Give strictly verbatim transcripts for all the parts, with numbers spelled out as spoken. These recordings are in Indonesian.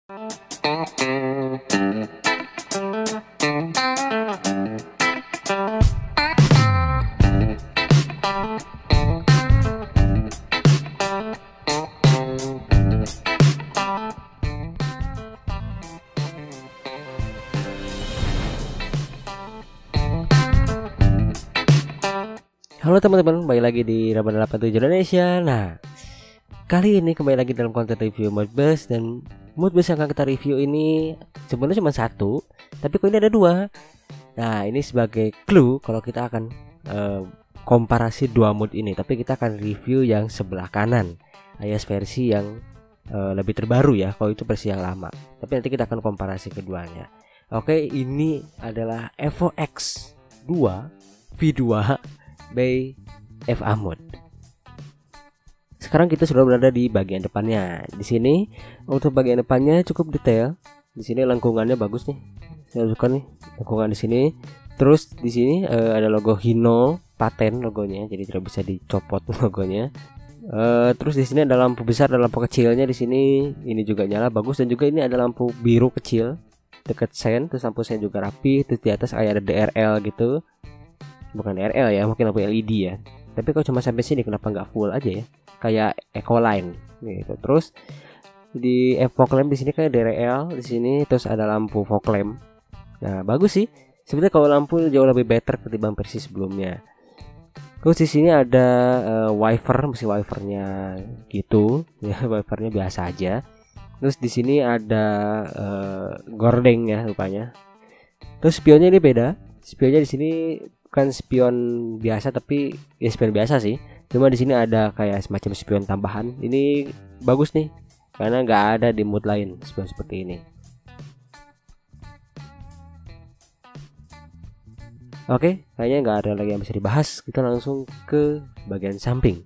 Halo teman-teman, kembali lagi di Raban delapan puluh tujuh Indonesia. Nah, kali ini kembali lagi dalam konten review Modbus. Dan Modbus yang akan kita review ini sebenarnya cuma satu, tapi kok ini ada dua. Nah, ini sebagai clue kalau kita akan uh, komparasi dua mod ini. Tapi kita akan review yang sebelah kanan, alias versi yang uh, lebih terbaru ya. Kalau itu versi yang lama, tapi nanti kita akan komparasi keduanya. Oke, ini adalah Evo X dua V dua by F A Mod. Sekarang kita sudah berada di bagian depannya. Di sini untuk bagian depannya cukup detail. Di sini lengkungannya bagus nih. Saya suka nih lengkungan di sini. Terus di sini uh, ada logo Hino paten logonya, jadi tidak bisa dicopot logonya. Uh, terus di sini ada lampu besar dan lampu kecilnya di sini. Ini juga nyala bagus, dan juga ini ada lampu biru kecil dekat sen. Terus lampu sen juga rapi. Terus di atas kayak ada D R L gitu. Bukan D R L ya, mungkin lampu L E D ya. Tapi kalau cuma sampai sini kenapa nggak full aja ya? Kayak Ecoline gitu. Terus di fog lamp di sini kayak D R L di sini, terus ada lampu fog lamp. Nah, bagus sih. Sebenarnya kalau lampu jauh lebih better ketimbang versi sebelumnya. Terus di sini ada uh, wiper, mesin wipernya gitu. Ya, wipernya biasa aja. Terus di sini ada uh, gordeng ya rupanya. Terus spionnya ini beda. Spionnya di sini bukan spion biasa, tapi ya spion biasa sih. Cuma di sini ada kayak semacam spion tambahan. Ini bagus nih, karena nggak ada di mod lain spion seperti ini. Oke, kayaknya nggak ada lagi yang bisa dibahas. Kita langsung ke bagian samping.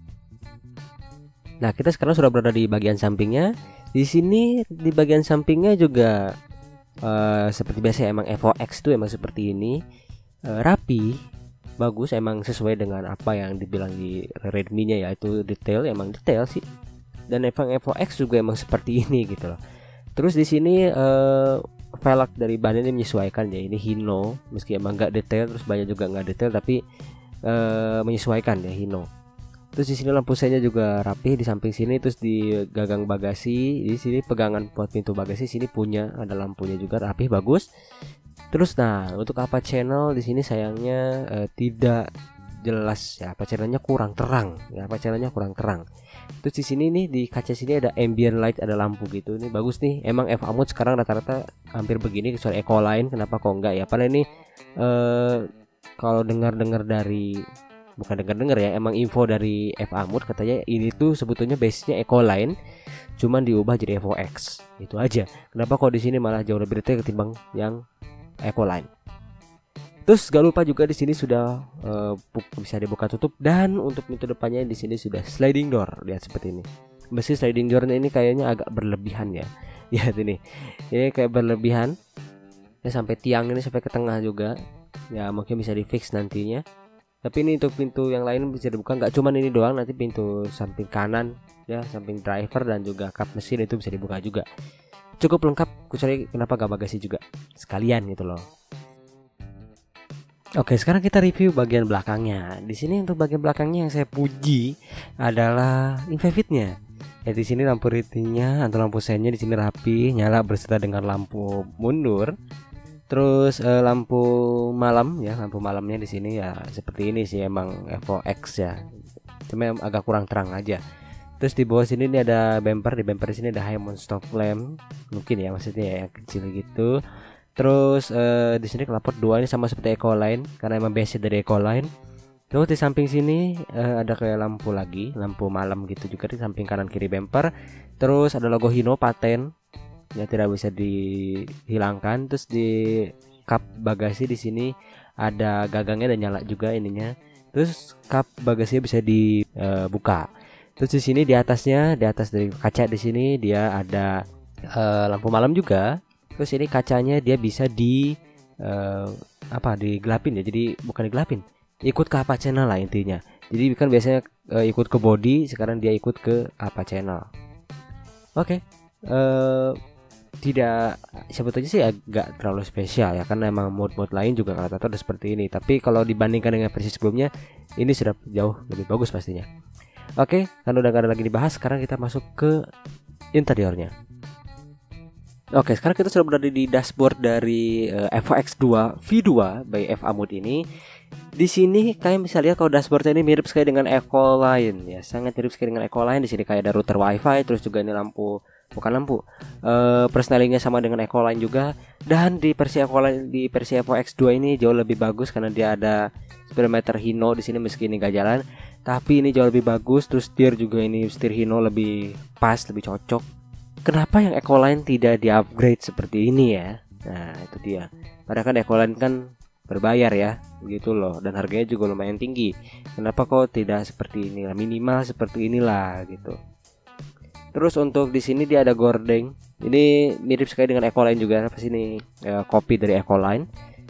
Nah, kita sekarang sudah berada di bagian sampingnya. Di sini di bagian sampingnya juga uh, seperti biasa, emang Evo X itu emang seperti ini. Uh, rapi, bagus, emang sesuai dengan apa yang dibilang di Redmi-nya, yaitu detail, emang detail sih. Dan emang Evo X juga emang seperti ini gitu loh. Terus di sini uh, velg dari ban ini menyesuaikan ya, ini Hino, meski emang nggak detail, terus banyak juga nggak detail, tapi uh, menyesuaikan ya Hino. Terus di sini lampu senya juga rapi di samping sini. Terus di gagang bagasi, di sini pegangan buat pintu bagasi sini punya, ada lampunya juga rapi, bagus. Terus nah, untuk apa channel di sini sayangnya uh, tidak jelas ya, apa channelnya kurang terang ya, apa channelnya kurang terang. Terus di sini nih di kaca sini ada ambient light, ada lampu gitu. Ini bagus nih. Emang F A Mod sekarang rata-rata hampir begini, kecuali Ecoline. Kenapa kok enggak ya? Padahal ini uh, kalau dengar-dengar dari bukan dengar-dengar ya, emang info dari F A Mod katanya ini tuh sebetulnya base-nya Ecoline, cuman diubah jadi Evo X. Itu aja. Kenapa kok di sini malah jauh lebih detail ketimbang yang Ecoline. Terus gak lupa juga di sini sudah uh, bisa dibuka tutup, dan untuk pintu depannya di sini sudah sliding door. Lihat seperti ini. Meski sliding doornya ini kayaknya agak berlebihan ya. Lihat ini. Ini kayak berlebihan. Ya, sampai tiang ini sampai ke tengah juga. Ya, mungkin bisa di fix nantinya. Tapi ini untuk pintu yang lain bisa dibuka, nggak cuman ini doang, nanti pintu samping kanan ya, samping driver dan juga kap mesin itu bisa dibuka juga. Cukup lengkap, kecuali kenapa gak bagasi juga sekalian gitu loh. Oke, sekarang kita review bagian belakangnya. Di sini untuk bagian belakangnya yang saya puji adalah InFavid-nya. Ya, di sini lampu readingnya atau lampu sennya di sini rapi, nyala berserta dengan lampu mundur. Terus eh, lampu malam ya, lampu malamnya di sini ya seperti ini sih, emang Evo X ya. Cuma agak kurang terang aja. Terus di bawah sini ini ada bumper, di bumper di sini ada high mount stop lamp, mungkin ya maksudnya ya, yang kecil gitu. Terus uh, di sini knalpot dua ini sama seperti Ecoline, karena emang base dari Ecoline. Terus di samping sini uh, ada kayak lampu lagi, lampu malam gitu juga di samping kanan kiri bumper. Terus ada logo Hino paten, ya tidak bisa dihilangkan. Terus di kap bagasi di sini ada gagangnya dan nyala juga ininya. Terus kap bagasinya bisa dibuka. Uh, Terus di sini di atasnya, di atas dari kaca di sini dia ada uh, lampu malam juga. Terus ini kacanya dia bisa di uh, apa digelapin ya. Jadi bukan digelapin, ikut ke apa channel lah intinya. Jadi kan biasanya uh, ikut ke body, sekarang dia ikut ke apa channel. Oke. Okay. Uh, tidak, sebetulnya sih agak terlalu spesial ya, karena emang mod-mod lain juga rata-rata udah seperti ini. Tapi kalau dibandingkan dengan versi sebelumnya, ini sudah jauh lebih bagus pastinya. Oke, kalau udah gak ada lagi dibahas, sekarang kita masuk ke interiornya. Oke, sekarang kita sudah berada di dashboard dari uh, Evo X dua V dua by F A Mode ini. Di sini kalian bisa lihat kalau dashboardnya ini mirip sekali dengan Ecoline ya, sangat mirip sekali dengan Ecoline. Di sini kayak ada router WiFi, terus juga ini lampu, bukan lampu, uh, persnelingnya sama dengan Ecoline juga. Dan di versi Ecoline, di versi Evo X dua ini jauh lebih bagus karena dia ada speedometer Hino di sini, meski ini gak jalan, tapi ini jauh lebih bagus. Terus setir juga ini setir Hino lebih pas, lebih cocok. Kenapa yang Ecoline tidak di-upgrade seperti ini ya? Nah, itu dia. Padahal kan Ecoline kan berbayar ya, begitu loh, dan harganya juga lumayan tinggi. Kenapa kok tidak seperti inilah, minimal seperti inilah gitu. Terus untuk di sini dia ada gordeng. Ini mirip sekali dengan Ecoline juga, apa sih ini ya, copy dari Ecoline.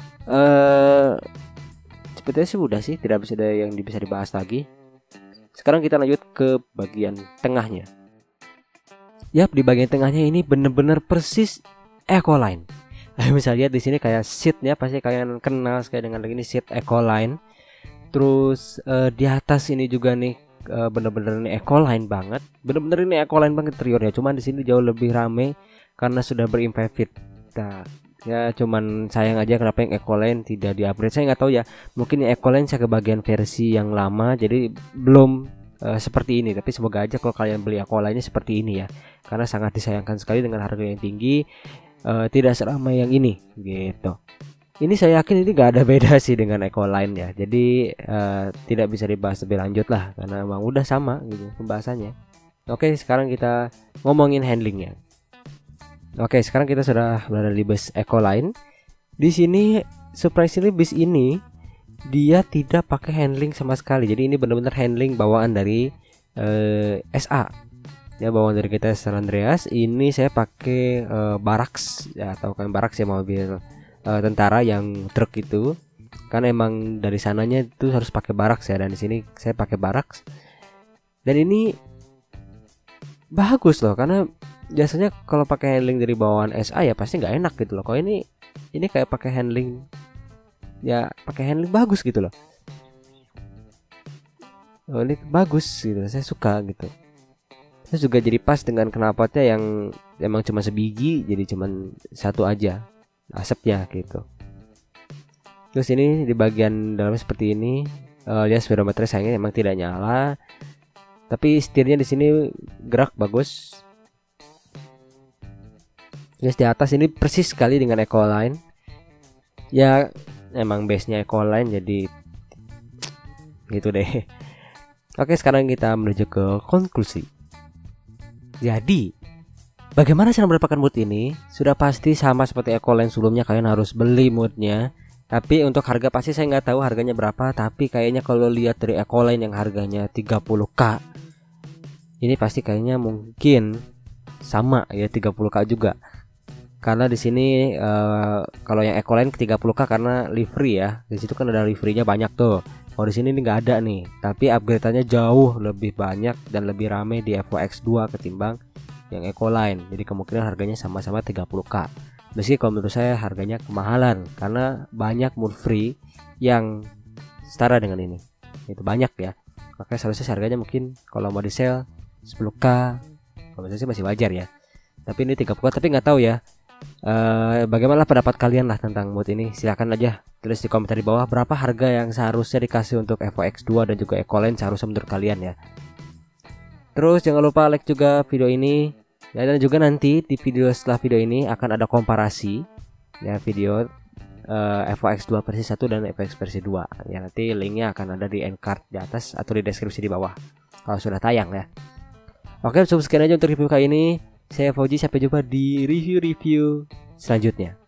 Eh, sebetulnya sih udah sih, tidak bisa ada yang bisa dibahas lagi. Sekarang kita lanjut ke bagian tengahnya. Yap, di bagian tengahnya ini bener-bener persis Ecoline. Misalnya lihat di sini kayak seatnya pasti kalian kenal sekali dengan ini seat Ecoline. Terus uh, di atas ini juga nih uh, bener-bener ini Ecoline banget. Bener-bener ini Ecoline banget interiornya. Cuman di sini jauh lebih rame karena sudah berinfrared. Nah, ya cuman sayang aja kenapa yang Ecoline tidak di-upgrade. Saya nggak tahu ya. Mungkin yang Ecoline saya ke bagian versi yang lama, jadi belum uh, seperti ini. Tapi semoga aja kalau kalian beli Ecoline-nya seperti ini ya. Karena sangat disayangkan sekali dengan harga yang tinggi. Uh, tidak seramai yang ini gitu. Ini saya yakin ini gak ada beda sih dengan Ecoline ya. Jadi uh, tidak bisa dibahas lebih lanjut lah, karena emang udah sama gitu pembahasannya. Oke, sekarang kita ngomongin handlingnya. Oke, sekarang kita sudah berada di bus Ecoline. Di sini surprisingly bus ini dia tidak pakai handling sama sekali. Jadi ini benar-benar handling bawaan dari uh, S A. Ya, bawaan dari kita San Andreas. Ini saya pakai uh, Barracks ya, atau kan Barracks ya, mobil uh, tentara yang truk itu. Karena emang dari sananya itu harus pakai Barracks ya, dan di sini saya pakai Barracks. Dan ini bagus loh, karena biasanya kalau pakai handling dari bawaan S A ya pasti nggak enak gitu loh. Kalau ini ini kayak pakai handling ya, pakai handling bagus gitu loh. Oh, ini bagus gitu, saya suka gitu. Terus juga jadi pas dengan knalpotnya yang emang cuma sebiji, jadi cuma satu aja asapnya gitu. Terus ini di bagian dalam seperti ini, uh, lihat speedometer sayangnya emang tidak nyala, tapi setirnya di sini gerak bagus. Terus di atas ini persis sekali dengan Ecoline. Ya emang base-nya Ecoline, jadi gitu deh. Oke, sekarang kita menuju ke konklusi. Jadi, bagaimana cara mendapatkan mood ini? Sudah pasti sama seperti Ecoline sebelumnya, kalian harus beli moodnya. Tapi untuk harga pasti saya nggak tahu harganya berapa. Tapi kayaknya kalau lihat dari Ecoline yang harganya tiga puluh ribu, ini pasti kayaknya mungkin sama ya, tiga puluh ribu juga. Karena di sini uh, kalau yang Ecoline ke tiga puluh ribu karena livery ya. Di situ kan ada liverynya banyak tuh. Kalau di sini ini nggak ada nih, tapi upgrade-nya jauh lebih banyak dan lebih rame di Evo X dua ketimbang yang Ecoline. Jadi kemungkinan harganya sama-sama tiga puluh ribu. Meski kalau menurut saya harganya kemahalan karena banyak mood free yang setara dengan ini. Itu banyak ya. Makanya seharusnya harganya mungkin kalau mau di sale sepuluh ribu. Kalau menurut saya masih wajar ya. Tapi ini tiga puluh ribu, tapi nggak tahu ya. Uh, bagaimana pendapat kalian lah tentang mood ini? Silahkan aja tulis di komentar di bawah berapa harga yang seharusnya dikasih untuk Evo X dua dan juga Ecoline seharusnya menurut kalian ya. Terus jangan lupa like juga video ini ya, dan juga nanti di video setelah video ini akan ada komparasi ya, video uh, Evo X dua versi satu dan Evo X versi dua ya. Nanti linknya akan ada di end card di atas atau di deskripsi di bawah kalau sudah tayang ya. Oke, cukup sekian aja untuk review kali ini. Saya Fauji, sampai jumpa di review-review selanjutnya.